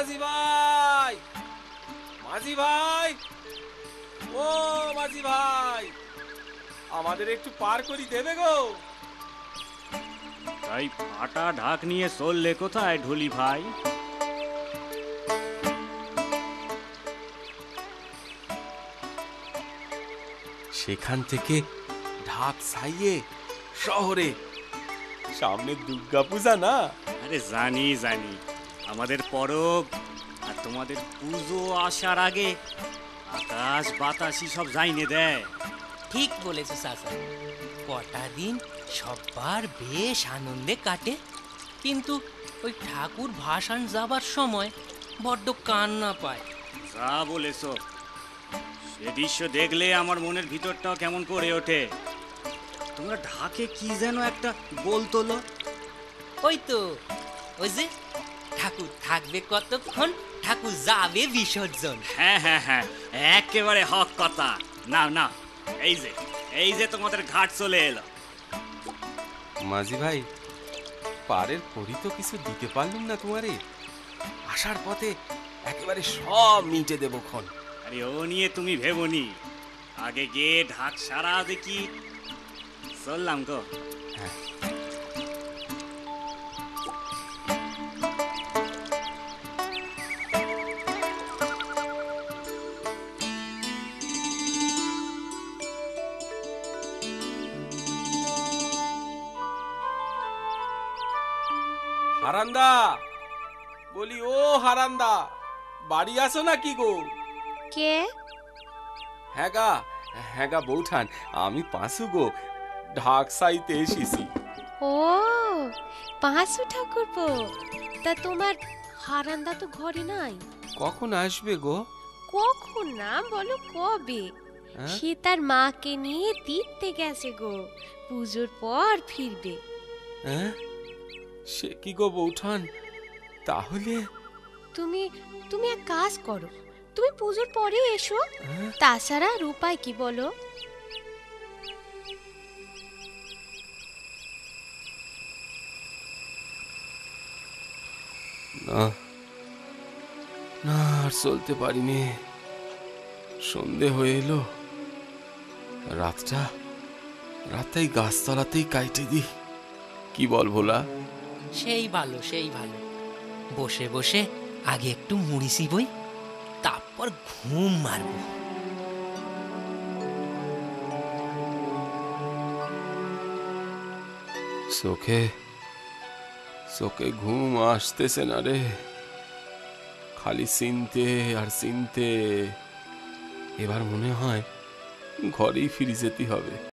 মাঝি ভাই, মাঝি ভাই, ও মাঝি ভাই, আমাদের একটু পার করি দেবে গো? তাই ফাটা ঢাক নিয়ে চললে কোথায় ঢুলি ভাই? সেখান থেকে ঢাক সাইয়ে শহরে, সামনে দুর্গা পূজা না? আরে জানি জানি, আমাদের পরব আর তোমাদের পুজো আসার আগে আকাশ বাতাসি সব জাইনে দেয়। ঠিক বলেছো চাচা, কটা দিন সবার বেশ আনন্দে কাটে, কিন্তু ওই ঠাকুর ভাসান যাবার সময় বড্ড কান্না পায়। যা বলেছ, সে দৃশ্য দেখলে আমার মনের ভিতরটাও কেমন করে ওঠে। তোমরা ঢাকে কি যেন একটা বলতলো? ওই তো, ওই যে ঠাকুর থাকবে কতক্ষণ, ঠাকুর যাবে বিসর্জন। হ্যাঁ হ্যাঁ হ্যাঁ, একেবারে হক কথা। না না, এই যে তোমাদের ঘাট চলে এলো। মাঝি ভাই, পারের পরি তো কিছু দিতে পারলুম না তোমারে। আসার পথে একেবারে সব মিটে দেবো খন। আরে ও নিয়ে তুমি ভেবনি, আগে গিয়ে ঢাক সারা দেখি। চললাম গো। হ্যাঁ। হারান্দা, বলি ও হারান্দা, বাড়ি আসো নাকি গো? কে? হ্যাঁ গা বৌঠান, আমি পাঁচু গো, ঢাক সাইতে এসেছি। ও পাঁচু ঠাকুরপো, তা তোমার হারান্দা তো ঘরে নাই। কখন আসবে গো? কখন না, বলো কবে? সে তার মাকে নিয়ে তীর্থে গেছে গো, পুজোর পর ফিরবে। হ্যাঁ, সে কি গো বৌঠান, তাহলে তুমি তুমি এক কাজ করো, তুমি পুজোর পরে এসো। তাছাড়া আর উপায় কি বলো? না না, আর চলতে পারিনি। সন্ধে হয়ে এলো, রাতটাই গাছতলাতেই কাইটে দি। কি বল ভোলা? সেই ভালো, সেই ভালো। বসে বসে আগে একটু মুড়ি চিবই, তারপর ঘুম মারবো। চোখে ঘুম আসতেছে না রে, খালি চিনতে আর চিনতে। এবার মনে হয় ঘরেই ফিরে যেতে হবে।